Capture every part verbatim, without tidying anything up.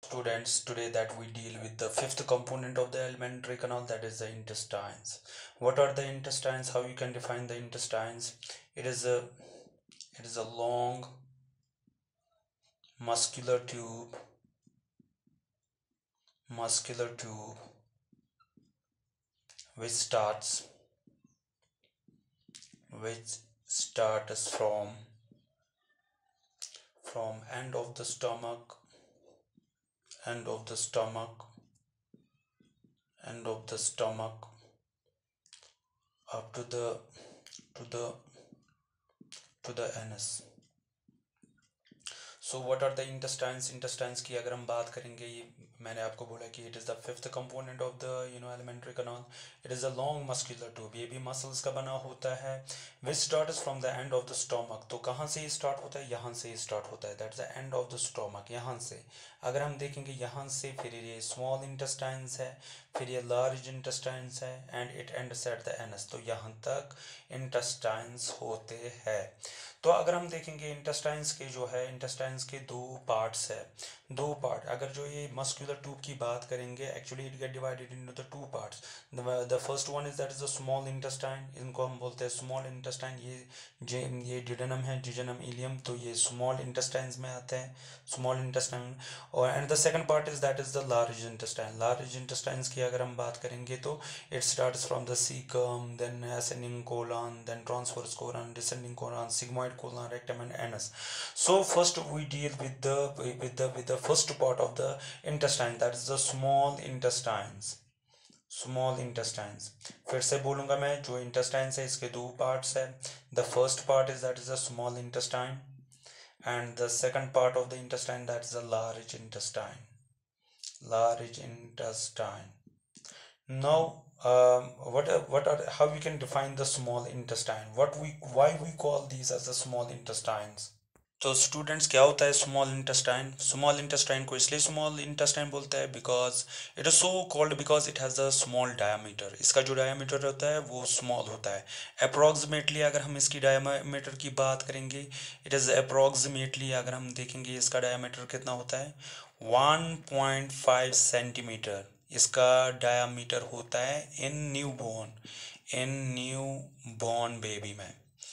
Students, today that we deal with the fifth component of the alimentary canal, that is the intestines. What are the intestines? How you can define the intestines? It is a it is a long muscular tube muscular tube which starts which starts from from end of the stomach end of the stomach end of the stomach up to the to the to the anus. So what are the intestines intestines की अगर हम बात करेंगे, ये मैंने आपको बोला कि it is the fifth component of the you know elementary canal. It is a long muscular tube, ये भी मसल्स का बना होता है. Which starts from the end of the stomach. तो कहाँ से ये स्टार्ट होता है? यहाँ से ही स्टार्ट होता है. That's the end of the stomach. यहाँ से अगर हम देखेंगे यहाँ से, फिर ये स्मॉल इंटेस्टाइन्स है, फिर ये लार्ज इंटेस्टाइन्स है, and it ends at the anus. तो यहाँ तक इंटेस्टाइन्स होते हैं. तो अगर हम देखेंगे इंटेस्टाइन्स के जो है, इंटेस्टाइन्स के दो पार्ट्स है, दो पार्ट. अगर जो ये मस्कुलर ट्यूब की बात करेंगे, actually it get divided into the two parts. The first one is that is the small intestine. इनको हम बोलते हैं स्मॉल इंटेस्टाइन. ये जे ये डिडेनम है, डिडेनम इलियम, तो ये स्मॉल इंटेस्टाइन्स में आते हैं, स्मॉल इंटेस्टाइन. और and the second part is that is the large intestine. Large intestines की अगर हम बात करेंगे तो it starts from the caecum, then ascending colon, then transverse colon, descending colon, sigmoid colon, rectum and anus. So first we deal with the with the with the first part of the intestine, that is the small intestines. small intestines. फिर से बोलूंगा मैं, जो intestines है इसके दो parts है. The first part is that is the small intestine, and the second part of the intestine, that is the large intestine. Large intestine. Now um, what are, what are how we can define the small intestine? What we why we call these as the small intestines? तो students, क्या होता है small intestine? Small intestine को इसलिए small intestine बोलता है because it is so called because it has a small diameter. इसका जो डायमीटर होता है वो स्मॉल होता है. अप्रॉक्सीमेटली अगर हम इसकी डायमीटर की बात करेंगे, इट इज़ अप्रॉक्सीमेटली अगर हम देखेंगे इसका डायमीटर कितना होता है, वन पॉइंट फाइव सेंटीमीटर इसका डायमीटर होता है in new born in new born baby में.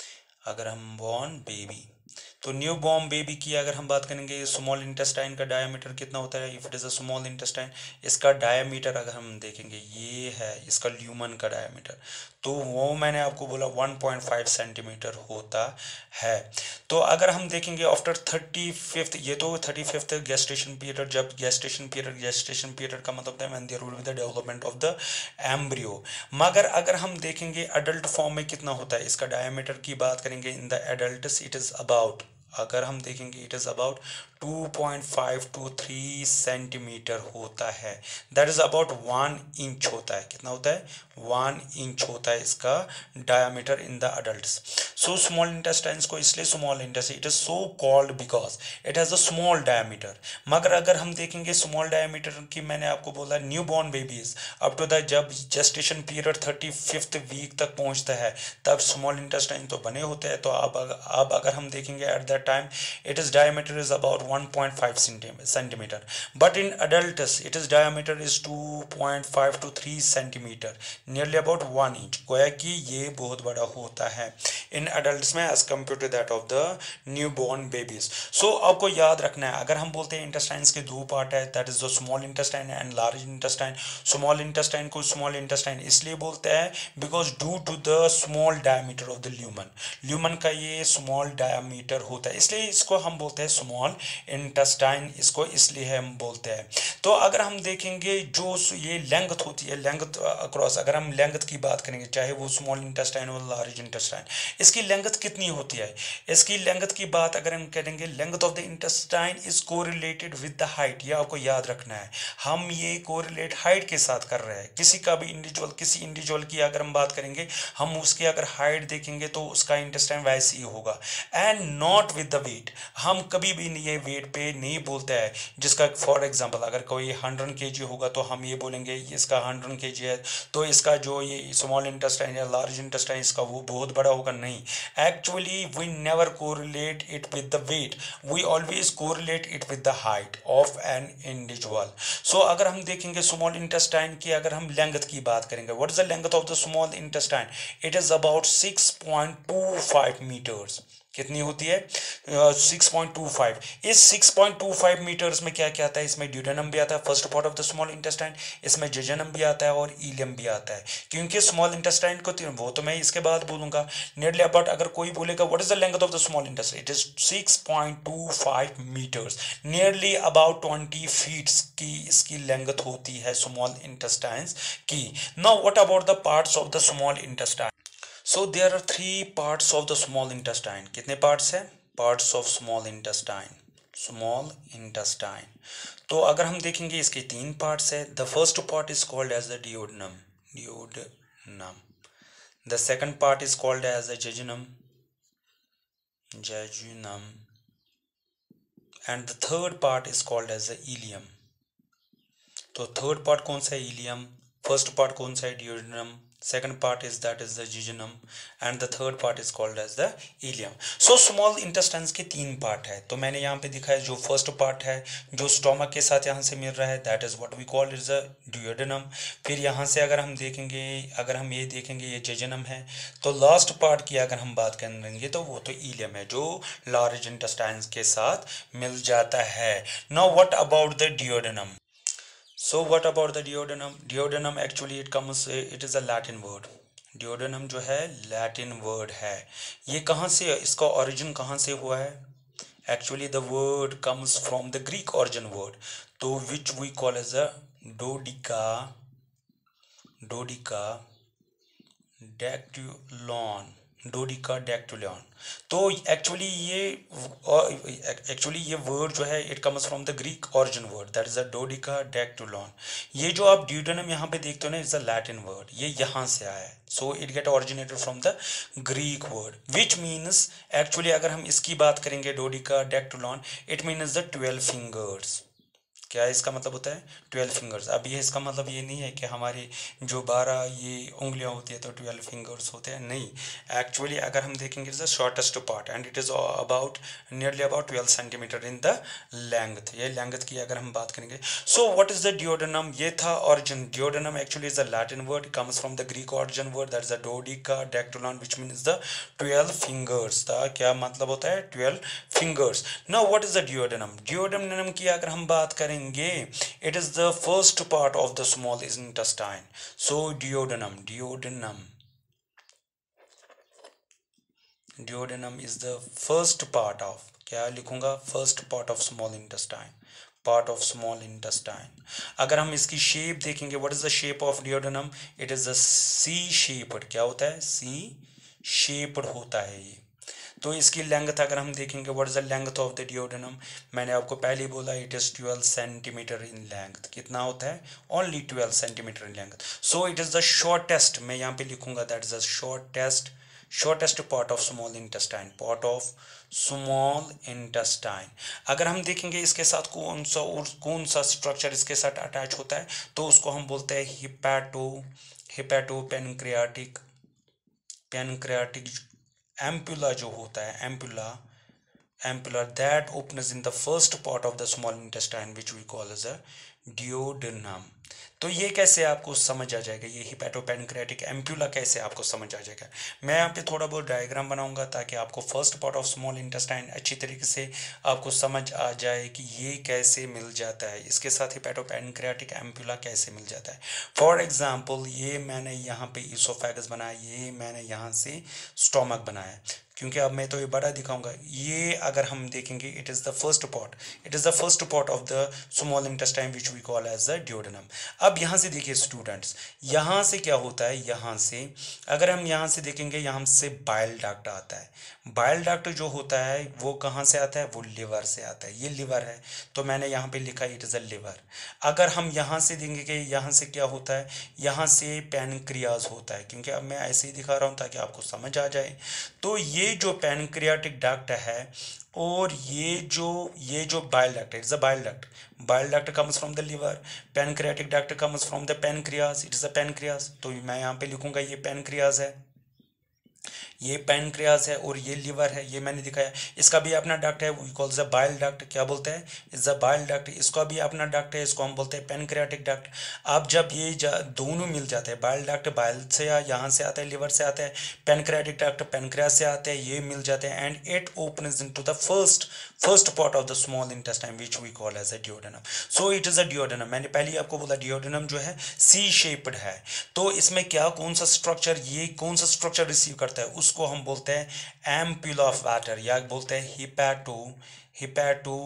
अगर हम बॉर्न बेबी, तो न्यू बॉर्न बेबी की अगर हम बात करेंगे, स्मॉल इंटेस्टाइन का डायमीटर कितना होता है? If it is a small intestine, इसका डायमीटर अगर हम देखेंगे, ये है इसका ल्यूमन का डायमीटर, तो वो मैंने आपको बोला वन पॉइंट फाइव सेंटीमीटर होता है. तो अगर हम देखेंगे आफ्टर थर्टी फिफ्थ, ये तो थर्टी फिफ्थ गेस्टेशन पीरियड, जब गेस्टेशन पीरियड गेस्टेशन पीरियड का मतलब है when there will be the development of the embryo. मगर अगर हम देखेंगे अडल्ट फॉर्म में कितना होता है, इसका डायमीटर की बात करेंगे in the adults, it is about, अगर हम देखेंगे it is about two point five to three centimetre होता है. That is about one inch होता है. कितना होता है? वन इंच होता है इसका diameter in the adults. So small intestines को इसलिए small intestine, it is so called because it has a small diameter. मगर अगर हम देखेंगे स्मॉल डायमीटर की, मैंने आपको बोला new born babies up to the जब gestation period thirty fifth week तक पहुंचता है, तब स्मॉल इंटेस्टाइन तो बने होते हैं. तो अब अब अगर हम देखेंगे at that time it is diameter is about one point five centimeter, but in adults it is diameter is two point five to three centimeter, nearly about one inch. गोया कि ये बहुत बड़ा होता है इन adults में as compared to that of the newborn babies. so आपको याद रखना है, अगर हम बोलते हैं intestines के दो पार्ट है, that is the small intestine and large intestine. small intestine को small intestine इसलिए बोलते हैं because due to the small diameter of the lumen. lumen का ये small diameter होता है, इसलिए इसको हम बोलते हैं स्मॉल इंटेस्टाइन. इसको इसलिए हम बोलते हैं. तो अगर हम देखेंगे जो ये लेंथ होती है, लेंथ अक्रॉस, अगर हम लेंथ की बात करेंगे, चाहे वो स्मॉल इंटेस्टाइन और लार्ज इंटेस्टाइन, इसकी लेंथ कितनी होती है? इसकी लेंथ की बात अगर हम करेंगे, length of the intestine is correlated with the height. ये आपको याद रखना है, हम ये कोरिलेट हाइट के साथ कर रहे हैं. किसी का भी इंडिविजुअल किसी इंडिविजुअल की अगर हम बात करेंगे, हम उसकी अगर हाइट देखेंगे तो उसका इंटेस्टाइन वैसे ही होगा, and not with the weight. हम कभी भी नहीं ये वेट पे नहीं बोलता है, जिसका फॉर एग्जांपल अगर कोई हंड्रेड के जी होगा तो हम ये बोलेंगे इसका हंड्रेड के जी है तो इसका जो ये स्मॉल इंटेस्टाइन या लार्ज इंटेस्टाइन इसका वो बहुत बड़ा होगा, नहीं। Actually we never correlate it with the weight, we always correlate it with the height of an individual. So अगर हम देखेंगे स्मॉल इंटेस्टाइन की, अगर हम लेंथ की बात करेंगे, what is the length of the small intestine, it is about six point two five metres. कितनी होती है? Six point two five. इस six point two five metres में क्या क्या आता है? इसमें ड्यूडेनम भी आता है, first part of the small intestine, इसमें जेजनम भी आता है और इलियम भी आता है। क्योंकि स्मॉल इंटेस्टाइन को वो तो मैं इसके बाद बोलूंगा नियरली अबाउट, अगर कोई बोलेगा what is the length of the small intestine, it is six point two five metres, nearly about twenty feet की इसकी लेंथ होती है स्मॉल इंटेस्टाइन्स की। Now what about the parts of the small intestine? So there are three parts of the small intestine. कितने parts है? Parts of small intestine. Small intestine. तो अगर हम देखेंगे इसके तीन parts है. The first part is called as the duodenum. Duodenum. The second part is called as the jejunum. Jejunum. And the third part is called as the ileum. तो third part कौन सा है? Ileum. First part कौन सा है? Duodenum. Second part is that is the jejunum and the third part is called as the ileum. So small intestines के तीन part है, तो मैंने यहाँ पे दिखाया जो first part है जो stomach के साथ यहाँ से मिल रहा है, that is what we call is the duodenum. फिर यहाँ से अगर हम देखेंगे, अगर हम ये देखेंगे ये jejunum है, तो last part की अगर हम बात करेंगे तो वो तो ileum है जो large intestines के साथ मिल जाता है. Now what about the duodenum? So what about the duodenum? Duodenum actually it comes, it is a Latin word. Duodenum जो है Latin word है. ये कहाँ से, इसका origin कहाँ से हुआ है? Actually the word comes from the Greek origin word, तो which we call as a dodica, dodica dactylon, डोडिका डैक्टुलियन. तो एक्चुअली ये एक्चुअली ये वर्ड जो है it comes from the Greek origin word that is a dodeka dactylon. ये जो आप duodenum यहाँ पे देखते हो ना, इज अ लैटिन वर्ड, ये यहाँ से आया है. So it get originated from the Greek word which means, actually अगर हम इसकी बात करेंगे dodeka dactylon, it means the twelve fingers. क्या इसका मतलब होता है? Twelve fingers. अब ये इसका मतलब ये नहीं है कि हमारे जो बारह ये उंगलियां होती है तो ट्वेल्व फिंगर्स होते हैं, नहीं. एक्चुअली अगर हम देखेंगे is the shortest part and it is about nearly about twelve centimetre in the length. ये लेंथ की अगर हम बात करेंगे. So what is the duodenum? ये था origin. Duodenum actually is the Latin word, comes from the Greek origin word that is the dodeka dactylon which means the twelve fingers. था क्या मतलब होता है? Twelve fingers. Now what is the duodenum? Duodenum की अगर हम बात करेंगे, it is the first part of the small intestine. So duodenum, duodenum, duodenum is the first part of, क्या लिखूंगा? First part of small intestine, part of small intestine. अगर हम इसकी शेप देखेंगे, what is the shape of duodenum? It is a C shaped. क्या होता है? C shaped होता है ये. तो इसकी लेंथ अगर हम देखेंगे, what is the length of the duodenum? मैंने आपको पहले ही बोला it is twelve centimetre in length. कितना होता है? Only twelve centimetre in length. So it is the shortest, मैं यहाँ पे लिखूंगा that is the shortest shortest part of small intestine, part of small intestine. अगर हम देखेंगे इसके साथ कौन सा और कौन सा स्ट्रक्चर इसके साथ अटैच होता है, तो उसको हम बोलते हैं hepato hepato pancreatic pancreatic ampulla जो होता है, ampulla ampulla that opens in the first part of the small intestine which we call as a duodenum. तो ये कैसे आपको समझ आ जाएगा? ये हिपैटोपेनक्रियाटिक एम्पुला कैसे आपको समझ आ जाएगा? मैं यहाँ पे थोड़ा बहुत डायग्राम बनाऊंगा ताकि आपको first part of small intestine अच्छी तरीके से आपको समझ आ जाए कि ये कैसे मिल जाता है, इसके साथ हिपैटोपेनक्रियाटिक एम्पुला कैसे मिल जाता है. फॉर एग्जाम्पल ये मैंने यहाँ पे इसोफेगस बनाया, ये मैंने यहाँ से स्टोमक बनाया, क्योंकि अब मैं तो ये बड़ा दिखाऊंगा. ये अगर हम देखेंगे it is the first part, it is the first part of the small intestine which we call as the duodenum. अब यहाँ से देखिए स्टूडेंट्स, यहाँ से क्या होता है? यहाँ से अगर हम यहाँ से देखेंगे, यहाँ से बाइल डक्ट आता है. बाइल डक्ट जो होता है वो कहाँ से आता है? वो लिवर से आता है. ये लिवर है, तो मैंने यहाँ पे लिखा इट इज़ अ लिवर. अगर हम यहाँ से देखेंगे कि यहाँ से क्या होता है, यहाँ से पैनक्रियाज होता है, क्योंकि अब मैं ऐसे ही दिखा रहा हूँ ताकि आपको समझ आ जाए. तो ये ये जो पैनक्रियाटिक डक्ट है और ये जो ये जो बाइल डक्ट है, it's a bile duct. Bile duct comes from the liver, pancreatic duct comes from the pancreas, it's a pancreas. तो मैं यहाँ पे लिखूंगा ये पैनक्रियास है, ये पैनक्रियास है और ये लिवर है, ये मैंने दिखाया. इसका भी अपना डक्ट है, we call the bile duct. क्या बोलते हैं? It's a bile duct. इसका भी अपना डक्ट है, इसको हम बोलते हैं पैनक्रियाटिक डक्ट. अब जब ये दोनों मिल जाते हैं, बाइल डक्ट बाइल से या यहाँ से आता है, लिवर से आता है, पैनक्रियाटिक डक्ट पैनक्रियास से आते हैं, ये मिल जाते हैं and it opens into the first first part of the small intestine which we call as a duodenum. So it is a duodenum. मैंने पहले ही आपको बोला डियोडेनम जो है सी शेप्ड है. तो इसमें क्या कौन सा स्ट्रक्चर, ये कौन सा स्ट्रक्चर रिसीव करता है, उसको हम बोलते हैं एम्प्यूला ऑफ वाटर या बोलते हैं हिपैटो हिपैटो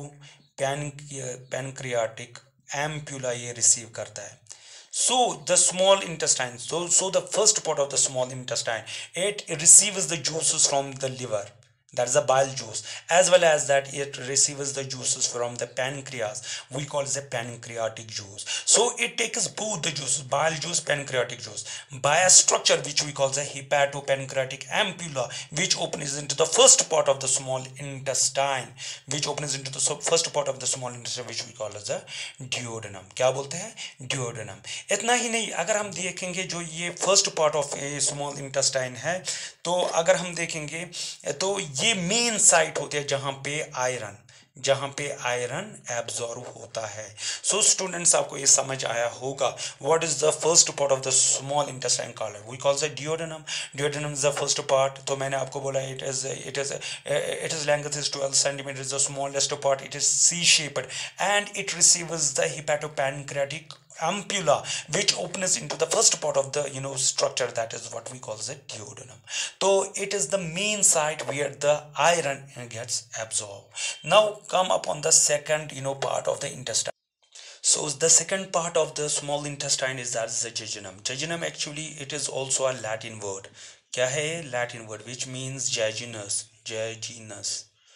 पैनक्रियाटिक एम्प्यूला, ये रिसीव करता है. So the small intestine, so so the first part of the small intestine, it receives the juices from the liver, that is a bile juice, as well as that it receives the juices from the pancreas, we call it the pancreatic juice. So it takes both the juices, bile juice, pancreatic juice, by a structure which we call the hepatopancreatic ampulla, which opens into the first part of the small intestine, which opens into the first part of the small intestine, which we call as a duodenum. क्या बोलते हैं? duodenum. इतना ही नहीं, अगर हम देखेंगे जो ये first part of a small intestine है, तो अगर हम देखेंगे तो ये मेन साइट होती है जहां पे आयरन जहां पे आयरन एब्जॉर्ब होता है. सो स्टूडेंट्स, आपको ये समझ आया होगा what is the first part of the small intestine called, we call the duodenum. Duodenum is the first part. तो मैंने आपको बोला it is it is it is length is twelve centimetre, is the smallest part, it is C shaped and it receives the hepatopancreatic ampulla, which opens into the first part of the you know structure, that is what we call the duodenum. So it is the main site where the iron gets absorbed. Now come upon the second you know part of the intestine. So the second part of the small intestine is that is the jejunum. Jejunum actually it is also a Latin word. क्या है? Latin word which means jejunus, jejunus,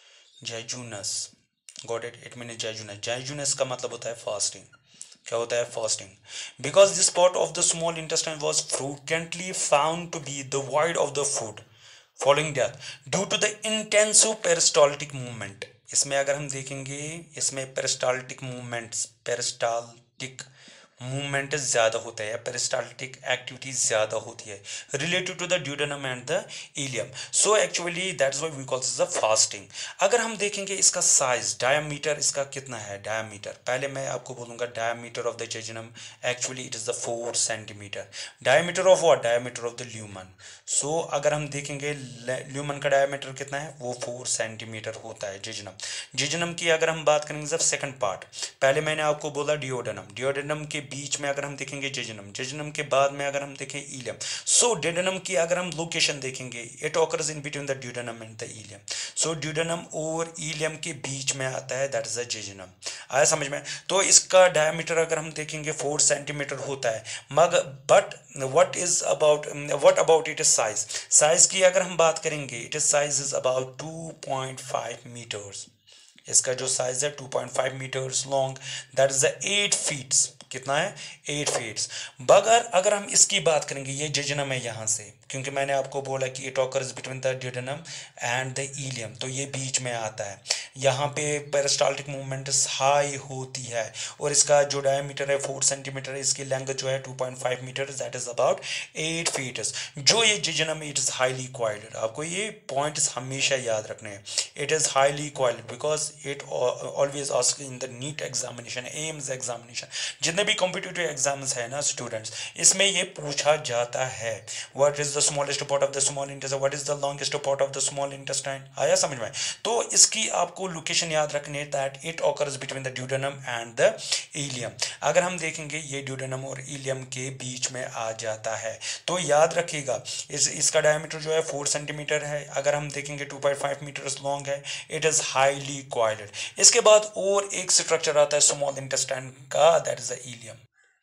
jejunus. Got it? It means jejunus. Jejunus का मतलब होता है fasting. क्या होता है? Fasting. Because this part of the small intestine was frequently found to be the void of the food following death due to the intensive peristaltic movement. इसमें अगर हम देखेंगे, इसमें पेरिस्टाल्टिक मूवमेंट्स पेरिस्टाल्टिक मूवमेंट ज़्यादा होता है या पेरिस्टाल्टिक एक्टिविटी ज़्यादा होती है related to the duodenum and the ileum. So actually that is why we call this the fasting. अगर हम देखेंगे इसका साइज, डायमीटर इसका कितना है, डायमीटर पहले मैं आपको बोलूँगा diameter of the jejunum actually it is the four centimetre. Diameter of what? Diameter of the lumen. So अगर हम देखेंगे ल्यूमन का डायमीटर कितना है, वो फोर सेंटीमीटर होता है जेजुनम. जेजुनम की अगर हम बात करेंगे जब सेकंड पार्ट, पहले मैंने आपको बोला डियोडेनम, डियोडेनम के बीच में अगर हम देखेंगे जेजुनम, जेजुनम के बाद में अगर हम देखें इलियम. सो डियोडेनम की अगर हम लोकेशन देखेंगे, it occurs in between the duodenum and the ileum. So duodenum और इलियम के बीच में आता है, दैट इज द जेजुनम. आया समझ में? तो इसका डायमीटर अगर हम देखेंगे फोर सेंटीमीटर होता है. मगर but what is about what about it is size. Size की अगर हम बात करेंगे, it is size is about two point five metres. इसका जो साइज है two point five metres long, that is the eight feets. कितना है? Eight feets. बगर अगर हम इसकी बात करेंगे, ये जेजुनम है यहाँ से, क्योंकि मैंने आपको बोला कि it occurs between the duodenum and the ileum, तो ये बीच में आता है. यहाँ पे पेरिस्टाल्टिक मूवमेंट हाई होती है और इसका जो डायमीटर है फोर सेंटीमीटर है, इसकी लेंथ जो है two point five metre, that is about eight feets. जो ये jejunum it is highly coiled. आपको ये पॉइंट्स हमेशा याद रखने हैं. It is highly coiled because it always ask in the NEET examination, AIIMS examination, जितने भी कॉम्पिटिटिव एग्जाम्स है ना स्टूडेंट्स, इसमें ये पूछा जाता है what is the smallest part of the small intestine, what is the longest part of the small intestine. आया समझ में? तो इसकी आपको लोकेशन याद रखनी है, that it occurs between the duodenum and the ileum. अगर हम देखेंगे ये ड्यूडेनम और इलियम के बीच में आ जाता है, तो याद रखिएगा इस इसका डायमीटर जो है फोर सेंटीमीटर है. अगर हम देखेंगे two point five metres long है. It is highly coiled. इसके बाद और एक स्ट्रक्चर आता है स्मॉल इंटेस्टाइन का, that is the ileum.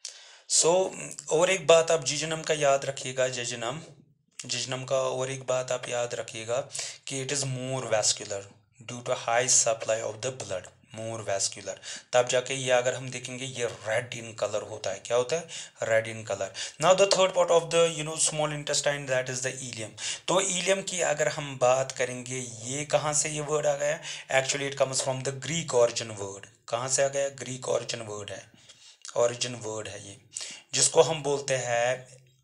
So और एक बात आप जेजुनम का याद रखिएगा, जेजुनम जेजुनम का और एक बात आप याद रखिएगा कि it is more vascular due to high supply of the blood. More vascular, तब जाके ये अगर हम देखेंगे ये रेड इन कलर होता है। क्या होता है? Red in colour. Now the third part of the you know small intestine that is the ileum. तो इलियम की अगर हम बात करेंगे, ये कहाँ से ये वर्ड आ गया? Actually it comes from the Greek origin word. कहाँ से आ गया? ग्रीक ऑरिजिन वर्ड है, ऑरिजिन वर्ड है ये, जिसको हम बोलते हैं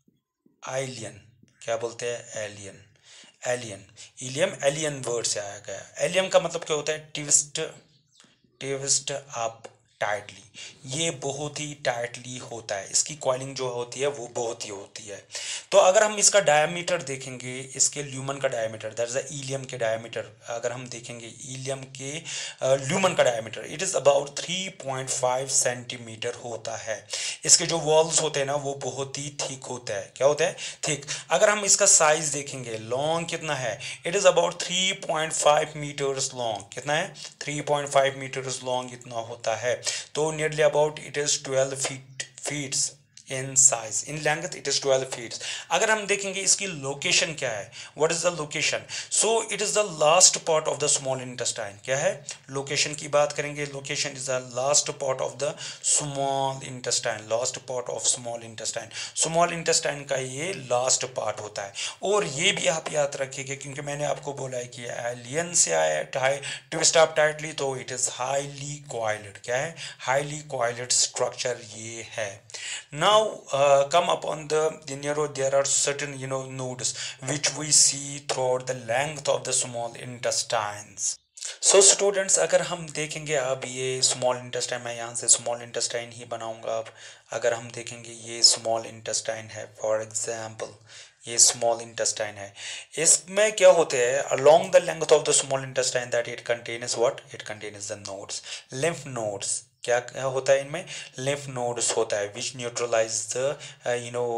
आइलियन। क्या बोलते हैं? Eilein. Eilein, ileum eilein word से आया गया। एलियम का मतलब क्या होता है? Twist, twist up tightly. ये बहुत ही टाइटली होता है, इसकी कॉइलिंग जो होती है वो बहुत ही होती है। तो अगर हम इसका डायमीटर देखेंगे, इसके ल्यूमन का diameter, that is the ileum के डायमीटर, अगर हम देखेंगे इलियम के ल्यूमन का diameter, it is about three point five centimetre होता है। इसके जो वॉल्स होते हैं ना वो बहुत ही थिक होता है। क्या होता है? थिक। अगर हम इसका साइज देखेंगे, लॉन्ग कितना है? It is about three point five metres long. कितना है? Three point five metres long इतना होता है। तो nearly about it is twelve feet feets in size, in length it is twelve feets. अगर हम देखेंगे इसकी लोकेशन क्या है, what is the location? So it is the last part of the small intestine. क्या है? लोकेशन की बात करेंगे, location is the last part of the small intestine, last part of small intestine. Small intestine का ये last part होता है। और ये भी आप याद रखिएगा, क्योंकि मैंने आपको बोला है कि एलियन से आया ट्विस्ट अप टाइटली, तो इट इज हाईली कॉइल्ड। क्या है? हाईली कॉइल्ड स्ट्रक्चर ये है। Now uh, come upon the, the neuro, there are certain you know nodes which we see throughout the length of the small intestines. So students, अगर हम देखेंगे अब ये small intestine, मैं यहाँ से स्मॉल इंटेस्टाइन ही बनाऊंगा अब। अगर हम देखेंगे ये स्मॉल इंटेस्टाइन है, फॉर एग्जांपल ये स्मॉल इंटेस्टाइन है, इसमें क्या होते हैं? Along the length of the small intestine that it contains what? It contains the nodes, lymph nodes. क्या क्या होता है इनमें? लिम्फ नोड्स होता है, which neutralise the you know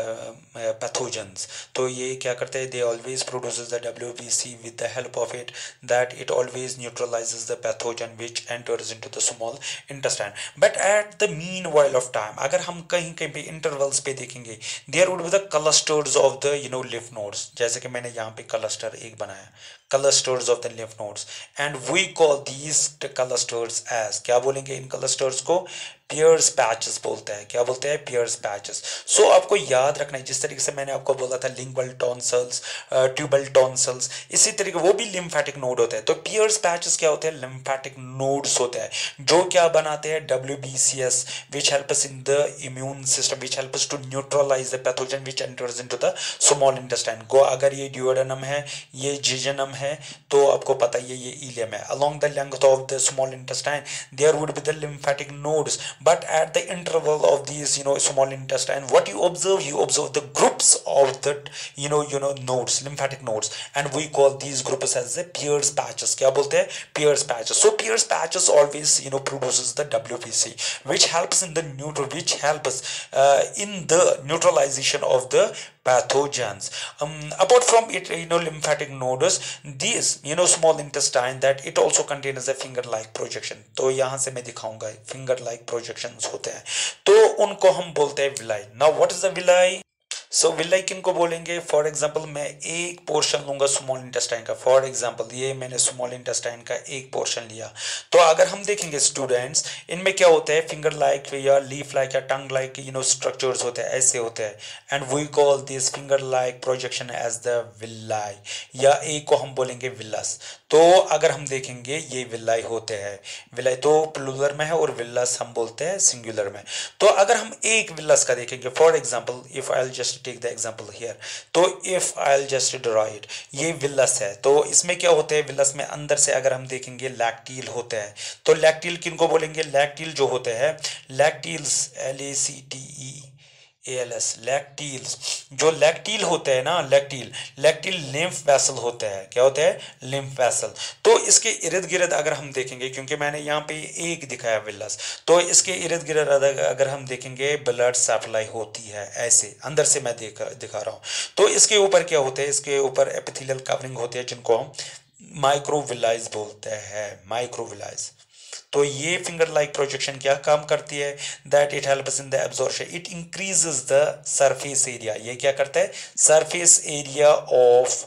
pathogens. तो ये क्या करते हैं? They always produces the W B C with the help of it, that it always neutralises the pathogen which enters into the small intestine. But at the meanwhile of time, अगर हम कहीं कहीं पे intervals पे देखेंगे, there would be the clusters of the you know lymph nodes. जैसे कि मैंने यहाँ पे क्लस्टर एक बनाया, clusters of the lymph nodes, and we call these clusters as, क्या बोलेंगे इन clusters को? पियर्स पैचेस बोलते हैं। क्या बोलते हैं? Piers patches. सो आपको याद रखना है, जिस तरीके से मैंने आपको बोला था लिंगुअल टॉन्सल्स, ट्यूबल टॉन्सल्स, इसी तरीके वो भी लिम्फेटिक नोड होते हैं। तो पियर्स पैचेस क्या होते हैं? लिम्फेटिक नोड्स होते हैं, जो क्या बनाते हैं? W B C S, which helps in the immune system, which helps to neutralise the pathogen which enters into the small intestine. गो अगर ये ड्यूओडेनम है, ये जिजनम है, तो आपको पता ही है ये इलियम है। Along the length of the small intestine there would be the lymphatic nodes, but at the interval of these you know small intestine, what you observe? You observe the groups of the you know you know nodes, lymphatic nodes, and we call these groups as the Pierce patches. क्या बोलते हैं? Pierce patches. So Pierce patches always you know produces the W B C, which helps in the neutral, which helps uh, in the neutralization of the pathogens. Um, apart from it, you know, lymphatic nodes, these, you know, small intestine, that it also contains a finger-like projection. तो यहाँ से मैं दिखाऊंगा finger-like projections होते हैं, तो उनको हम बोलते हैं villi. Now, what is the villi? So villi किन को बोलेंगे? फॉर एग्जाम्पल मैं एक पोर्शन लूंगा स्मॉल इंटेस्टाइन का, फॉर एग्जाम्पल ये मैंने स्मॉल इंटेस्टाइन का एक पोर्शन लिया। तो अगर हम देखेंगे स्टूडेंट्स, इनमें क्या होता है? फिंगर लाइक या लीफ लाइक या tongue like you know structures होते हैं, ऐसे होते हैं, and we call this finger like projection as the villi, या एक को हम बोलेंगे विलस। तो अगर हम देखेंगे ये विलाई होते हैं, विलाई तो प्लूरल में है और विलस हम बोलते हैं सिंगुलर में। तो अगर हम एक विलस का देखेंगे, for example if I just take the example here, तो if I just draw it, ये विलस है, तो इसमें क्या होते हैं? विलस में अंदर से अगर हम देखेंगे लैक्टील होते हैं। तो लैक्टील किनको बोलेंगे? लैक्टील जो होते हैं, lacteals, L A C T E A L S, lacteals, जो लैक्टील होते हैं ना, लैक्टील लैक्टील लिम्फ वेसल होते हैं। क्या होते हैं? Lymph vessel. तो इसके इर्द गिर्द अगर हम देखेंगे, क्योंकि मैंने यहाँ पे एक दिखाया विलस, तो इसके इर्द गिर्द अगर हम देखेंगे ब्लड सप्लाई होती है, ऐसे अंदर से मैं देख दिखा रहा हूँ। तो इसके ऊपर क्या होते हैं? इसके ऊपर एपिथेलियल कवरिंग होती है, जिनको हम माइक्रोविलाइज बोलते हैं, माइक्रोविलाइज। तो ये फिंगर लाइक प्रोजेक्शन क्या काम करती है? That it helps in the absorption, it increases the surface area. ये क्या करता है? Surface area of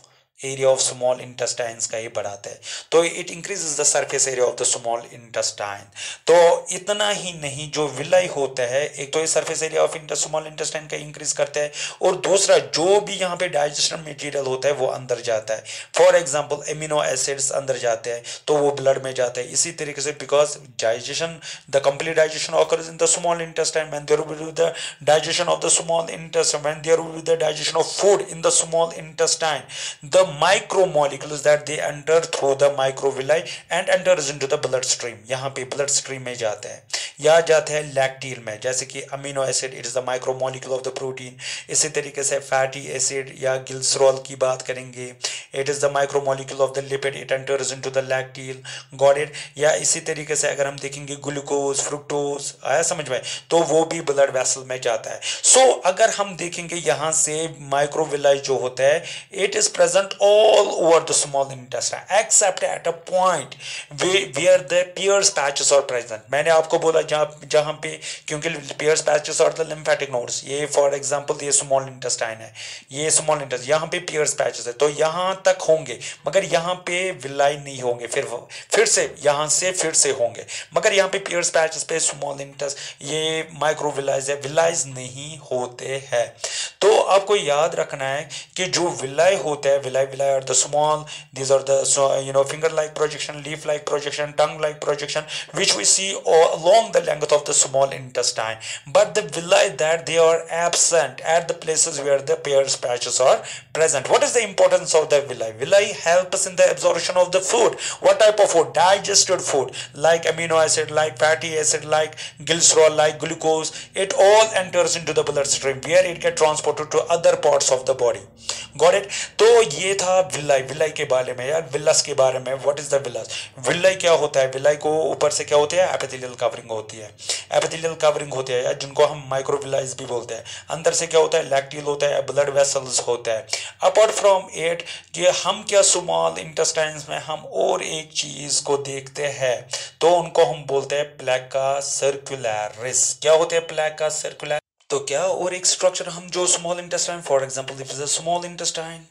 area of small intestines का ये बढ़ाता है। तो it increases the surface area of the small intestine. तो इतना ही नहीं, जो विलाई होता है, एक तो ये surface area of small intestine का इंक्रीज करता है, और दूसरा जो भी यहाँ पे डाइजेशन मटेरियल होता है वो अंदर जाता है। फॉर एग्जांपल एमिनो एसिड्स अंदर जाते हैं तो वो ब्लड में जाता है। इसी तरीके से because digestion, the complete digestion occurs in the small intestine, when there will be the digestion of the small intestine, when there will be the digestion of food in the small intestine, the micromolecules that they enter through the microvilli and enters into the blood stream, यहाँ पे blood stream में जाते हैं या जाते हैं लैक्टील में, जैसे कि amino acid, it is the micromolecule of the protein. इसी तरीके से फैटी एसिड या ग्लिसरॉल की बात करेंगे, it is the micromolecule of the lipid, it enters into the lacteal, got it. या इसी तरीके से अगर हम देखेंगे ग्लूकोज, फ्रुक्टोज, आया समझ में, तो वो भी ब्लड वेसल में जाता है। सो so, अगर हम देखेंगे यहाँ से माइक्रोविलाई जो होता है, it is present all over the small intestine except at a point where, where the Peyer's patches are present। मैंने आपको बोला जहाँ जहाँ पे, क्योंकि Peyer's patches are the lymphatic nodes, ये फॉर एग्जांपल ये स्मॉल इंटेस्टाइन है, ये स्मॉल इंटेस्टाइन, यहाँ पे Peyer's patches है, तो यहाँ तक होंगे मगर यहाँ पे विलाई नहीं होंगे, फिर फिर से यहाँ से फिर से होंगे, मगर यहाँ पे Peyer's patches पे स्मॉल इंटेस्ट ये माइक्रोविलाइज है, विलाइज नहीं होते हैं। तो आपको याद रखना है कि जो विलाई होता है, villi villi are the small, these are the, so you know, finger like projection, leaf like projection, tongue like projection, which we see all along the length of the small intestine. But the villi that they are absent at the places where the Peyer's patches are present. What is the importance of the villi? Villi help us in the absorption of the food. What type of food? Digested food like amino acid, like fatty acid, like glycerol, like glucose. It all enters into the bloodstream where it gets transported to other parts of the body. Got it? तो ये था villi. Villi के बारे में यार, villous के बारे में, what is the villus? Villi क्या होता है? विलाई को ऊपर से क्या होती है? एपिथेलियल कवरिंग होती है, एपिथेलियल कवरिंग होती है यार, जिनको हम माइक्रोविलाइज भी बोलते हैं। अंदर से क्या होता है? लैक्टील होता है, ब्लड वेसल्स होता है। अपार्ट फ्रॉम इट कि हम क्या स्मॉल इंटेस्टाइन्स में हम और एक चीज को देखते हैं, तो उनको हम बोलते हैं प्लेका सर्कुलरिस। क्या होते हैं प्लेका सर्कुलरिस? तो क्या और एक स्ट्रक्चर हम जो small intestine, for example if is a small intestine,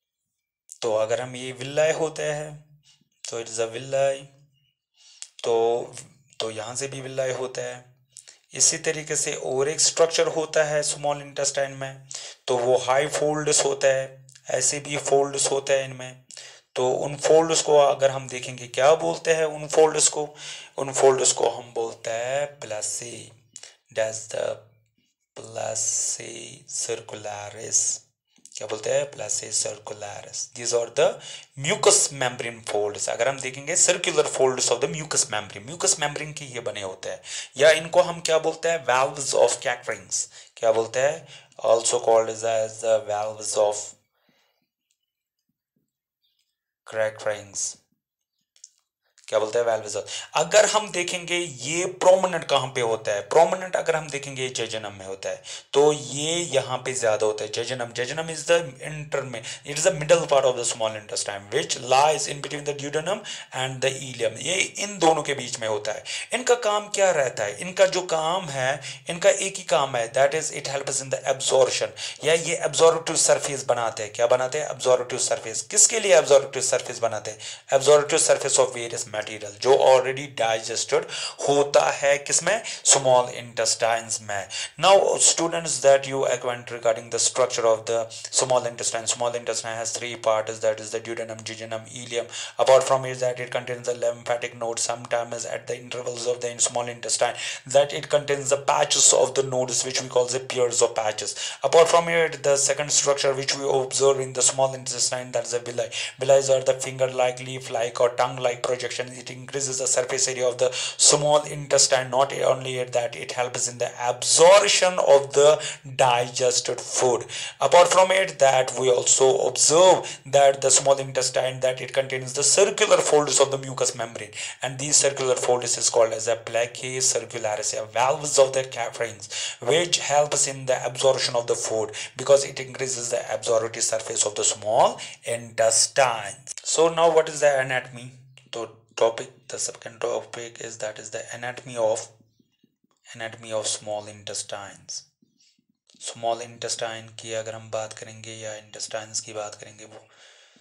तो अगर हम ये विलाई होते हैं तो इट इज अ विलाई, तो तो यहाँ से भी विलाई होता है। इसी तरीके से और एक स्ट्रक्चर होता है स्मॉल इंटेस्टाइन में, तो वो हाई फोल्ड्स होता है, ऐसे भी फोल्ड्स होता है इनमें। तो उन फोल्ड्स को अगर हम देखेंगे क्या बोलते हैं उन फोल्ड्स को? उन फोल्ड्स को हम बोलते हैं plicae, that's the plicae circulares. क्या बोलते हैं? Plicae circulares. These are the mucous membrane folds. अगर हम देखेंगे circular folds of the mucous membrane, mucous membrane के ये बने होते हैं, या इनको हम क्या बोलते हैं? Valves of Kerckring's. क्या बोलते हैं? Also called as the valves of Kerckring's. क्या बोलते हैं? Valves of. अगर हम देखेंगे ये प्रोमिनेंट कहाँ पे होता है? प्रोमिनेंट अगर हम देखेंगे जेजनम में होता है, तो ये यहाँ पे ज्यादा होता है। Jejunum, jejunum is the inter में, it is the middle part of the small intestine which lies in between the duodenum and the ileum. ये इन दोनों के बीच में होता है। इनका काम क्या रहता है? इनका जो काम है, इनका एक ही काम है, that is it helps in the absorption, या ये एब्जॉर्बिटिव सरफेस बनाते हैं। क्या बनाते हैं? Absorptive surface. किसके लिए एब्जॉर्बिटिव सरफेस बनाते हैं? Absorptive surface of various material जो ऑलरेडी डाइजेस्टेड होता है किसमें? स्मॉल इंटेस्टाइन्स में। Now students that you acquaint regarding the structure of the small intestine. Small intestine has three parts, that is the duodenum, jejunum, ileum. Apart from it, that it contains the lymphatic nodes, sometimes at the intervals of the small intestine, that it contains the patches of the nodes which we call the pairs of patches. Apart from it, the second structure which we observe in the small intestine, that is the villi. Villi are the finger-like, leaf-like or tongue-like projection. It increases the surface area of the small intestine. Not only that, it helps in the absorption of the digested food. Apart from it, that we also observe that the small intestine, that it contains the circular folds of the mucous membrane, and these circular folds is called as a placae circularis, valves of the caverns, which helps in the absorption of the food because it increases the absorptive surface of the small intestine. So now what is the anatomy? So topic, the second topic is that is the anatomy of anatomy of small intestines. Small intestine की अगर हम बात करेंगे या intestines की बात करेंगे, वो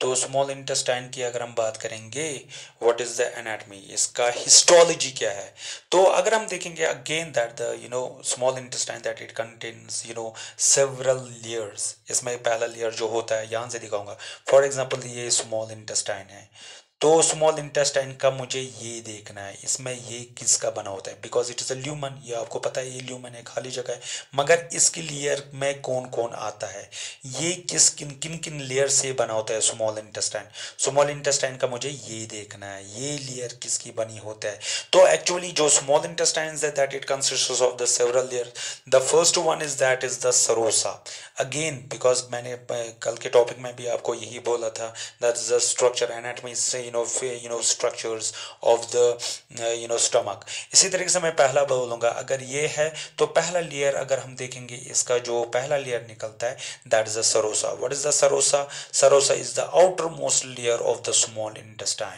तो स्मॉल इंटेस्टाइन की अगर हम बात करेंगे, व्हाट इज द एनाटमी, इसका हिस्टोलॉजी क्या है, तो अगर हम देखेंगे again that the you know small intestine that it contains you know several layers. इसमें पहला लेयर जो होता है यहाँ से दिखाऊंगा, फॉर एग्जांपल ये स्मॉल इंटेस्टाइन है, तो स्मॉल इंटेस्टाइन का मुझे ये देखना है इसमें ये किसका बना होता है, because it is a lumen, ये आपको पता है ये ल्यूमन है, खाली जगह है, मगर इसकी लेयर में कौन कौन आता है, ये किस किन किन किन लेयर से बना होता है स्मॉल इंटेस्टाइन। स्मॉल इंटेस्टाइन का मुझे ये देखना है ये लेयर किसकी बनी होता है। तो एक्चुअली जो स्मॉल इंटेस्टाइन है that it consists of the several layer. The first one is that is the serosa. Again because मैंने कल के टॉपिक में भी आपको यही बोला था, that is the structure anatomy से you know you know structures of the you know stomach. इसी तरीके से मैं पहला बोलूँगा, अगर ये है तो पहला लेयर अगर हम देखेंगे इसका जो पहला लेयर निकलता है that is the serosa. What is the serosa? Serosa is the outermost layer of the small intestine.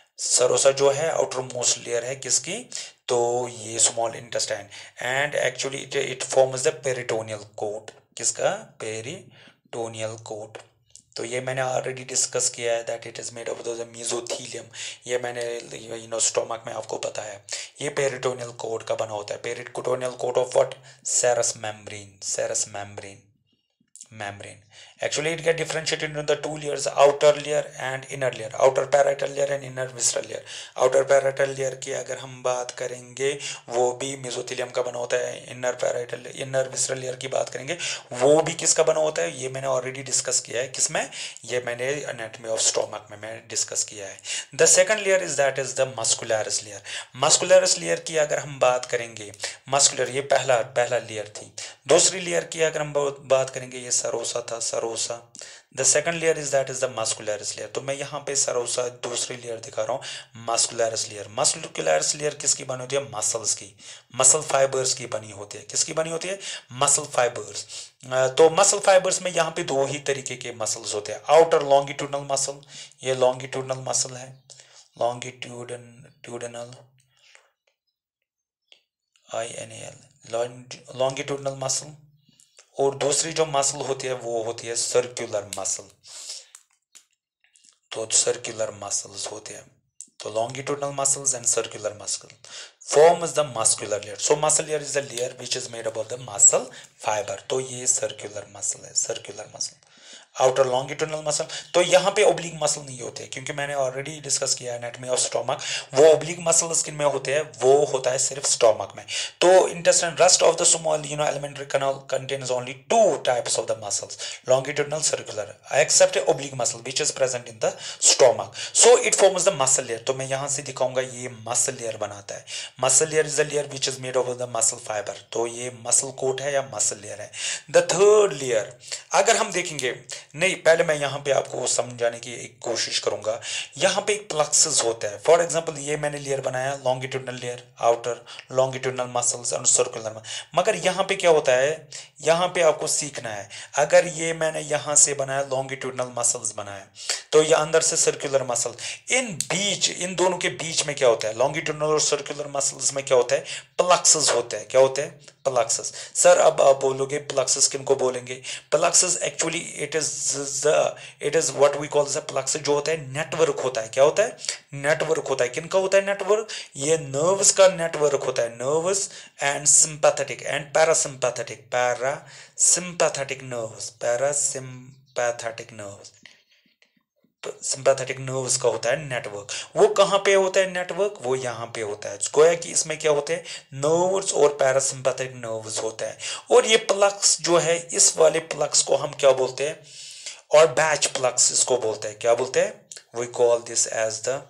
Serosa जो है आउटर मोस्ट लेयर है किसकी, तो ये small intestine, and actually it it forms the peritoneal coat. किसका? Peritoneal coat. तो ये मैंने ऑलरेडी डिस्कस किया है that it is made of the mesothelium. ये मैंने यू नो स्टोमक में आपको पता है ये पेरिटोनियल कोट का बना होता है। Peritoneal coat of what? Serous membrane. Serous membrane membrane. Actually it get differentiated into the two layers, outer layer and inner layer, outer parietal layer and inner visceral layer. outer parietal layer की अगर हम बात करेंगे वो भी मेसोथीलियम का बना होता है। inner parietal inner visceral layer की बात करेंगे वो भी किसका बना होता है, ये मैंने ऑलरेडी डिस्कस किया है। किसमें? ये मैंने एनाटॉमी ऑफ स्टोमक में मैं डिस्कस किया है। The second layer is that is the muscularis layer. Muscularis layer की अगर हम बात करेंगे, मस्कुलर ये पहला पहला लेयर थी। दूसरी लेयर की अगर हम बात करेंगे ये सरोसा था, serosa. The second layer is that is the muscularis layer. तो मैं यहाँ पे सरोसा दूसरी लेयर दिखा रहा हूँ, मस्कुलरिस लेयर। मस्कुलरिस लेयर किसकी बनी होती है? मसल्स की, मसल फाइबर्स की बनी होती है। किसकी बनी होती है? Muscle fibres. तो मसल फाइबर्स में यहाँ पे दो ही तरीके के मसल्स होते हैं। आउटर लॉन्गिट्यूडनल मसल, ये लॉन्गिट्यूडनल मसल है, longitudinal I N A L longitudinal muscle, और दूसरी जो मसल होती है वो होती है सर्कुलर मसल। तो सर्कुलर मसल्स होते हैं, तो longitudinal muscles and circular muscle forms the muscular layer. So muscle layer is the layer which is made up of the muscle fiber. तो ये circular muscle है, circular muscle, outer longitudinal muscle. तो यहाँ पे oblique muscle नहीं होते क्योंकि मैंने ऑलरेडी डिस्कस किया एनाटॉमी ऑफ स्टोमक, वो ओब्लिक मसल स्किन में होते हैं, वो होता है सिर्फ स्टोमक में। तो intestine rest of the small you know elementary canal contains only two types of the muscles, longitudinal, circular, except oblique muscle which is present in the stomach. So it forms the muscle layer. तो मैं यहाँ से दिखाऊंगा ये muscle layer बनाता है। Muscle layer is the layer which is made of the muscle fibre. तो ये मसल कोट है या मसल लेयर है। द थर्ड लेयर अगर हम देखेंगे, नहीं पहले मैं यहाँ पे आपको समझाने की एक कोशिश करूंगा। यहाँ पे एक प्लक्सस होता है, फॉर एग्जांपल ये मैंने लेयर बनाया longitudinal layer, outer longitudinal muscles और सर्कुलर, मगर यहाँ पे क्या होता है, यहाँ पे आपको सीखना है। अगर ये मैंने यहाँ से बनाया लॉन्गिट्यूडनल मसल्स बनाया, तो ये अंदर से सर्कुलर मसल, इन बीच इन दोनों के बीच में क्या होता है, लॉन्गिट्यूडनल और सर्कुलर मसल्स में क्या होता है, प्लक्सस होता है। क्या होते हैं? प्लक्सस। सर अब आप बोलोगे प्लक्सस किन को बोलेंगे? Plexus actually it is it is what we call the plexus, जो होता है नेटवर्क होता है। क्या होता है? नेटवर्क होता है। किनका होता है नेटवर्क? ये नर्व्स का नेटवर्क होता है, nerves and sympathetic and parasympathetic, parasympathetic nerves, parasympathetic nerves, sympathetic nerves का होता है नेटवर्क। वो कहाँ पे होता है नेटवर्क? वो यहाँ पे होता है। गोया कि इसमें क्या होते हैं, नर्व्स और पैरासिम्पैथेटिक नर्व्स होता है। और ये प्लक्स जो है, इस वाले प्लक्स को हम क्या बोलते हैं, और बैच प्लक्स इसको बोलते हैं। क्या बोलते हैं? We call this as the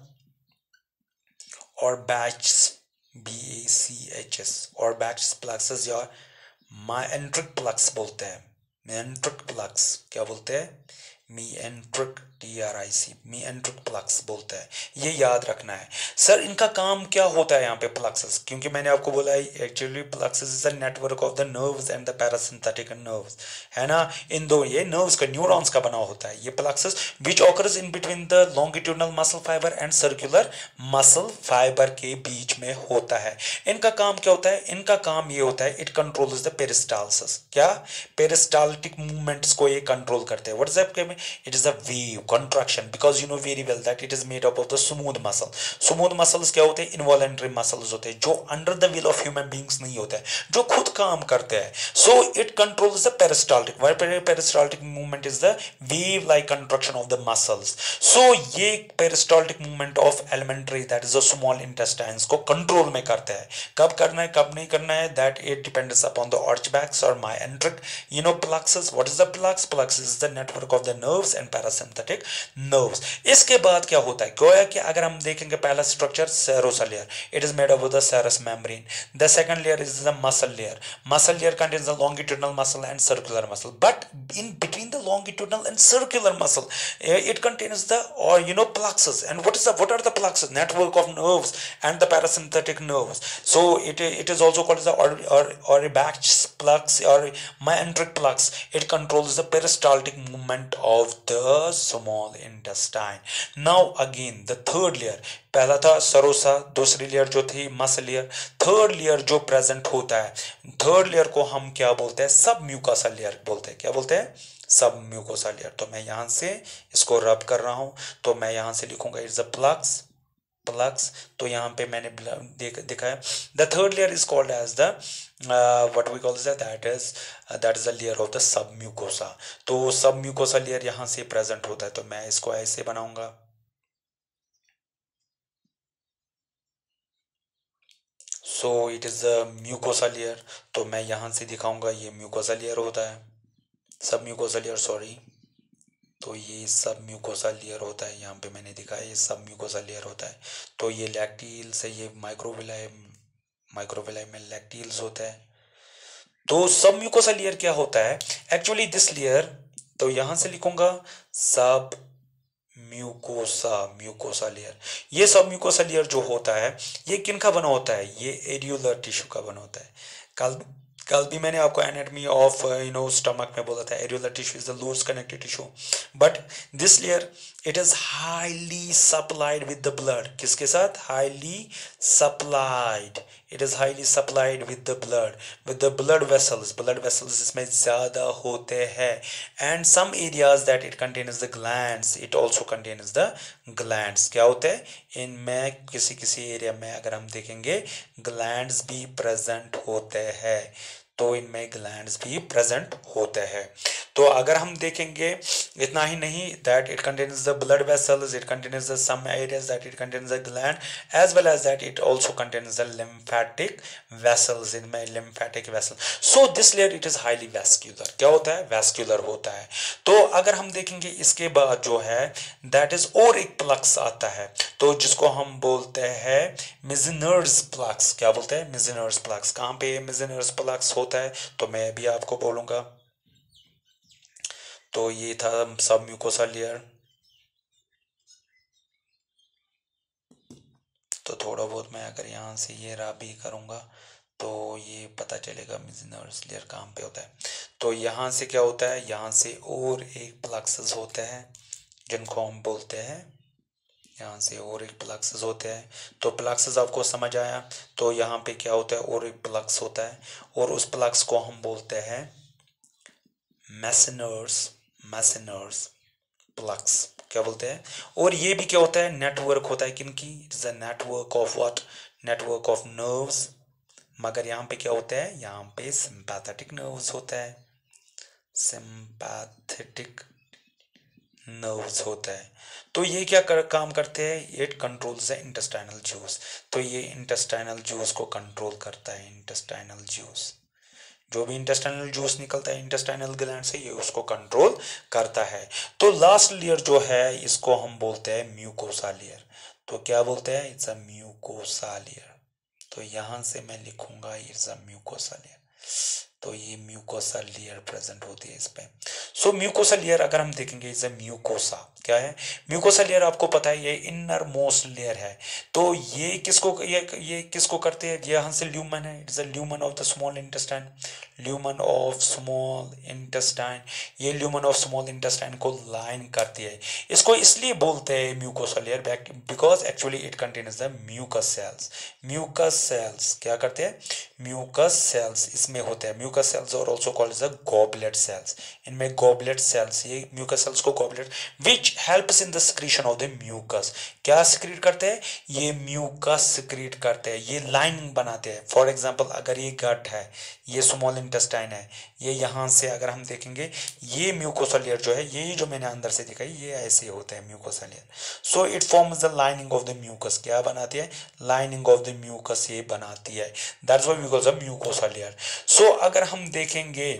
Auerbach, B A C H S, Auerbach plexuses या माइएंट्रिक प्लक्स बोलते हैं। माइएंट्रिक प्लक्स क्या बोलते हैं? Myenteric, T R I C, myenteric plexus बोलता है। ये याद रखना है। सर इनका काम क्या होता है यहाँ पे प्लक्सस? क्योंकि मैंने आपको बोला है actually plexus is the network of the nerves and the parasympathetic nerves, है ना। इन दो ये नर्व्स का, न्यूरॉन्स का बना होता है ये plexus, which occurs in between the longitudinal muscle fibre and circular muscle fibre के बीच में होता है। इनका काम क्या होता है? इनका काम ये होता है, इट कंट्रोल्स द पेरिस्टालसिस। क्या? पेरिस्टाल्टिक मूवमेंट्स को ये कंट्रोल करते हैं। What is that? It is a wave contraction, because you know very well that it is made up of the smooth muscle. Smooth muscles क्या होते हैं? Involuntary muscles होते हैं जो under the will of human beings नहीं होते हैं, जो खुद काम करते हैं. So it controls the peristaltic. Why peristaltic movement is the wave like contraction of the muscles. So ये peristaltic movement of alimentary that is the small intestines को कंट्रोल में करते हैं. कब करना है कब नहीं करना है, that it depends upon the Auerbach's और myenteric you know plexus. What is the plexus? Plexus is the network of the nerves and parasympathetic nerves. इसके बाद क्या होता है? गोया कि अगर हम देखेंगे पहला structure serosa layer, it is made up of the serous membrane. The second layer is the muscle layer. Muscle layer contains the longitudinal muscle and circular muscle, but in between the longitudinal and circular muscle it contains the or you know plexus. And what is the what are the plexus? Network of nerves and the parasympathetic nerves. So it it is also called as the or or Auerbach's plexus or myenteric plexus. It controls the peristaltic movement of the small intestine. Now again the third layer, पहला था सरोसा, दूसरी layer जो थी muscle layer, third layer जो present होता है, third layer को हम क्या बोलते हैं? सब म्यूकोसा लेयर बोलते हैं. क्या बोलते हैं? सब म्यूकोसा लेयर. तो मैं यहां से इसको रब कर रहा हूं, तो मैं यहां से लिखूंगा इट्स अ प्लक्स प्लक्स. तो यहाँ पे मैंने देख देखा है. The third layer is called as the what we call that is that is the layer of the submucosa. तो सब म्यूकोसा लेयर यहाँ से प्रेजेंट होता है. तो मैं इसको ऐसे बनाऊंगा. So it is the mucosa layer. तो मैं यहाँ से दिखाऊंगा ये म्यूकोसा लेयर होता है, सब म्यूकोसा लेयर सॉरी. तो ये सब म्यूकोसा लेयर होता है. यहाँ पे मैंने दिखाया ये सब म्यूकोसा लेयर होता है. तो ये लैक्टिल्स है, ये माइक्रोविलाई माइक्रोविलाई में लैक्टिल्स होता है. तो सब म्यूकोसा लेयर क्या होता है एक्चुअली दिस लेयर? तो यहाँ से लिखूंगा सब म्यूकोसा म्यूकोसा लेयर. ये सब म्यूकोसा लेयर जो होता है ये किन का बना होता है? ये एरियुलर टिश्यू का बना होता है. कल कल भी मैंने आपको anatomy of you know stomach में बोला था areolar tissue is the loose connected tissue, but this layer it is highly supplied with the blood. किसके साथ? Highly supplied. It is highly supplied with the blood with the blood vessels. Blood vessels इसमें ज्यादा होते हैं. And some areas that it contains the glands, it also contains the glands. क्या होते हैं इनमें? किसी किसी एरिया में अगर हम देखेंगे ग्लैंड्स भी प्रेजेंट होते हैं. तो इनमें ग्लैंड्स भी प्रेजेंट होते हैं. तो अगर हम देखेंगे इतना ही नहीं, that it contains the blood vessels, it contains the some areas that it contains the gland as well as that it also contains the lymphatic vessels. इनमें lymphatic vessel. So this layer it is highly vascular. क्या होता है? Vascular होता है. तो अगर हम देखेंगे इसके बाद जो है दैट इज और एक प्लक्स आता है, तो जिसको हम बोलते हैं मेजेनर्स प्लक्स. क्या बोलते हैं? Meissner's plexus. कहाँ पे मेजेनर्स प्लक्स होता है? तो मैं भी आपको बोलूंगा. तो ये था सब म्यूकोसा लेयर. तो थोड़ा बहुत मैं अगर यहाँ से ये रब भी करूँगा तो ये पता चलेगा मेजेनर्स लेयर कहाँ पे होता है. तो यहाँ से क्या होता है? यहाँ से और एक प्लक्सस होते हैं जिनको हम बोलते हैं, यहाँ से और एक प्लक्सस होते हैं. तो प्लक्सस आपको समझ आया. तो यहाँ पे क्या होता है? और एक प्लक्स होता है और उस प्लक्स को हम बोलते हैं मेसेनर्स मेसेनर्स प्लक्स. क्या बोलते हैं? और ये भी क्या होता है? नेटवर्क होता है. किनकी? It is a network of what? Network of nerves. मगर यहाँ पे क्या होता है? यहाँ पे सिंपैथेटिक नर्व्स होता है. सिंपैथेटिक नर्व्स होता है. तो ये क्या कर, काम करते हैं? It controls the intestinal juice. तो ये इंटेस्टाइनल जूस को कंट्रोल करता है. इंटेस्टाइनल जूस, जो भी इंटेस्टाइनल जूस निकलता है इंटेस्टाइनल ग्लैंड से, ये उसको कंट्रोल करता है. तो लास्ट लेयर जो है इसको हम बोलते हैं म्यूकोसा लेयर. तो क्या बोलते हैं? It's a mucosa layer. तो यहां से मैं लिखूंगा इट्स अ म्यूकोसा लेयर. तो ये म्यूकोसा लेयर प्रेजेंट होती है इस पे. सो म्यूकोसा लेयर अगर हम देखेंगे इज अ म्यूकोसा. क्या है? म्यूकोसा लेयर आपको पता है ये इनर मोस्ट लेयर है. तो ये किसको ये ये किसको करते हैं? ये यहाँ से ल्यूमन है. It is a lumen of the small intestine. Lumen of small intestine, ये ल्यूमन ऑफ स्मॉल इंटेस्टाइन को लाइन करती है। इसको इसलिए बोलते हैं mucosa layer because actually it contains the mucus cells. Mucus cells क्या करते हैं, म्यूकस सेल्स इसमें होते हैं। म्यूकस सेल्स और also called the goblet cells, इनमें गॉबलेट सेल्स, ये म्यूकस सेल्स को goblet which helps in the secretion of the mucus, क्या सिक्रीट करते हैं, ये म्यूकस सिक्रीट करते हैं, ये लाइनिंग बनाते हैं। फॉर एग्जांपल अगर ये गट है, ये स्मॉल इंटेस्टाइन है, ये यहाँ से अगर हम देखेंगे ये म्यूकोसा लेयर जो है, ये जो मैंने अंदर से दिखाई ये ऐसे होते हैं mucosa layer. So it forms the lining of the mucus, क्या बनाती है, लाइनिंग ऑफ द म्यूकस ये बनाती है, that's why we call the mucosa layer. So अगर हम देखेंगे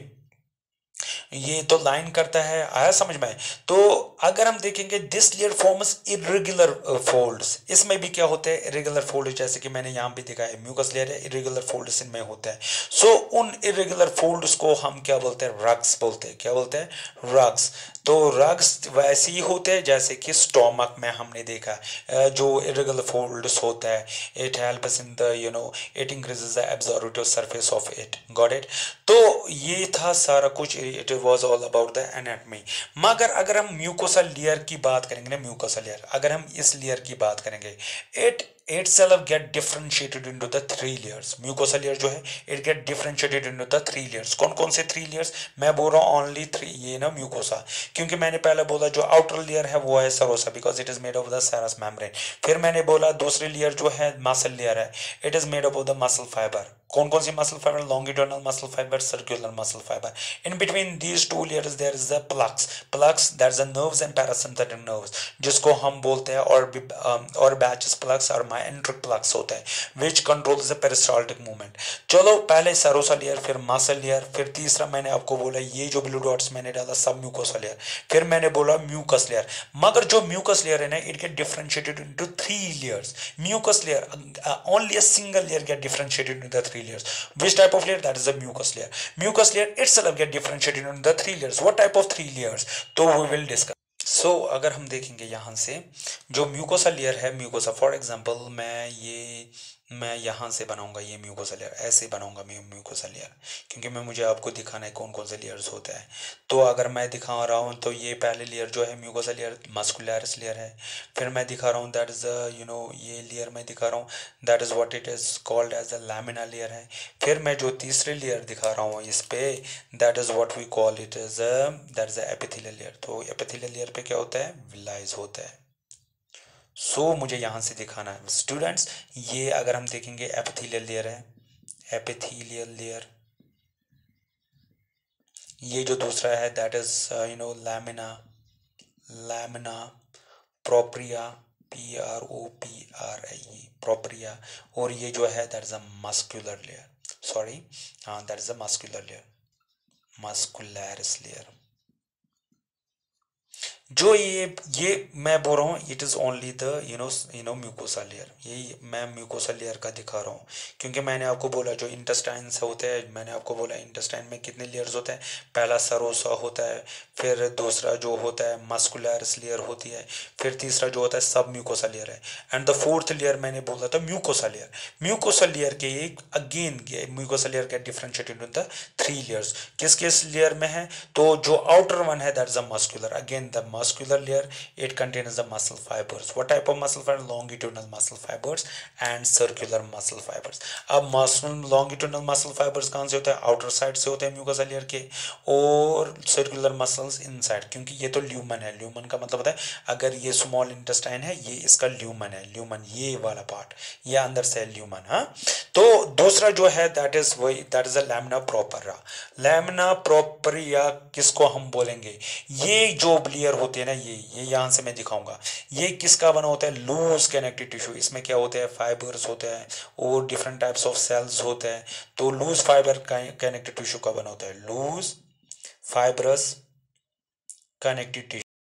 ये तो लाइन करता है, आया समझ में। तो अगर हम देखेंगे this layer forms irregular folds, इसमें भी क्या होते हैं इरेगुलर फोल्ड, जैसे कि मैंने यहाँ पे दिखा है म्यूकस लेयर है, इरेगुलर फोल्ड्स इनमें होते हैं। सो so, उन इरेगुलर फोल्ड्स को हम क्या बोलते हैं, रग्स बोलते हैं, क्या बोलते हैं, रग्स। तो रग्स वैसे ही होते हैं जैसे कि स्टोमक में हमने देखा जो इरेगुलर फोल्ड्स होता है, it helps in the you know it increases the absorptive surface of it, got it. तो ये था सारा कुछ, it was all about the anatomy. मगर अगर हम म्यूकोसा लेयर की बात करेंगे ना, म्यूकोसा लेयर अगर हम इस लेयर की बात करेंगे, it itself get differentiated into the three layers। Mucosa layer जो है it get differentiated into the three layers। कौन कौन से थ्री लेयर्स, मैं बोल रहा हूँ ओनली थ्री, ये ना म्यूकोसा, क्योंकि मैंने पहले बोला जो आउटर लेयर है वो है serosa because it is made of the serous membrane. फिर मैंने बोला दूसरी लेयर जो है मसल लेयर है, it is made of the muscle fibre. कौन कौन सी muscle fibre, longitudinal muscle fibre, circular muscle fibre. In between these two layers there is the plexus, plexus that is the nerves and parasympathetic nerves, जिसको हम बोलते हैं और Auerbach's plexus और myenteric plexus होता है विच कंट्रोल्स द पेरिस्टाल्टिक मूवमेंट। चलो पहले सरोसा लेयर, फिर मसल लेयर, फिर तीसरा मैंने आपको बोला ये जो ब्लू डॉट्स मैंने डाला सब म्यूकोसा लेयर, फिर मैंने बोला म्यूकस लेयर। मगर जो म्यूकस लेयर है ना it get differentiated into three layers. Mucus layer only a single layer get differentiated into the three layers। Which type of layer? That is the mucus layer. Mucus layer itself get differentiated into the three layers. What type of three layers? तो we will discuss. So अगर हम देखेंगे यहाँ से जो mucosa layer है, mucosa for example मैं ये मैं यहाँ से बनाऊंगा ये म्यूकोसा लेयर, ऐसे बनाऊंगा मैं म्यूकोसा लेयर, क्योंकि मैं मुझे आपको दिखाना है कौन कौन से लेयर्स होते हैं। तो अगर मैं दिखा रहा हूँ तो ये पहले लेयर जो है म्यूकोसा लेयर मस्कुलरिस लेयर है, फिर मैं दिखा रहा हूँ दैट इज़ यू नो ये लेयर मैं दिखा रहा हूँ that is what it is called as the lamina layer है। फिर मैं जो तीसरी लेयर दिखा रहा हूँ इस पे that is what we call it is that is the epithelial layer. तो एपिथेलियल लेयर पे क्या होता है, विलाइज होता है। सो so, मुझे यहाँ से दिखाना है स्टूडेंट्स, ये अगर हम देखेंगे एपिथेलियल लेयर है, एपिथेलियल लेयर, ये जो दूसरा है that is you know lamina, lamina propria, P R O P R I E propria, और ये जो है that is a muscular layer, sorry हाँ that is a muscular layer, muscularis layer. जो ये ये मैं बोल रहा हूँ it is only the you know you know mucosa layer, यही मैं म्यूकोसा लेयर का दिखा रहा हूँ, क्योंकि मैंने आपको बोला जो इंटेस्टाइन से होते हैं, मैंने आपको बोला इंटेस्टाइन में कितने लेयर्स होते हैं, पहला सरोसा होता है, फिर दूसरा जो होता है मस्कुलरिस लेयर होती है, फिर तीसरा जो होता है सब म्यूकोसा लेयर है, एंड द फोर्थ लेयर मैंने बोला था म्यूकोसा लेयर। म्यूकोसा लेयर के एक अगेन म्यूकोसा लेयर के differentiated in the three layers, किस किस लेयर में है, तो जो आउटर वन है that is a muscular, again the muscular layer it contains the muscle fibers। what type of muscle fibers? longitudinal muscle fibers and circular muscle fibers। अब muscle longitudinal muscle fibers कहाँ से होते हैं, outer side से होते हैं mucosa layer के, और circular muscles inside, क्योंकि ये तो ल्यूमन है, ल्यूमन का मतलब होता है अगर ये स्मॉल इंटेस्टाइन है ये इसका ल्यूमन है, ल्यूमन ये वाला पार्ट, ये अंदर से ल्यूमन। हाँ, तो दूसरा जो है दैट इज वही that is a lamina propria. Lamina propria किसको हम बोलेंगे, ये जो लेयर होती है ना, ये ये यहाँ से मैं दिखाऊंगा ये किसका बना होता है, लूज कनेक्टिव टिश्यू। इसमें क्या होते हैं, फाइबर्स होते हैं और डिफरेंट टाइप्स ऑफ सेल्स होते हैं। तो लूज फाइबर कनेक्टिव टिश्यू का बना होता है, लूज फाइबरस कनेक्टिव टिश्यू।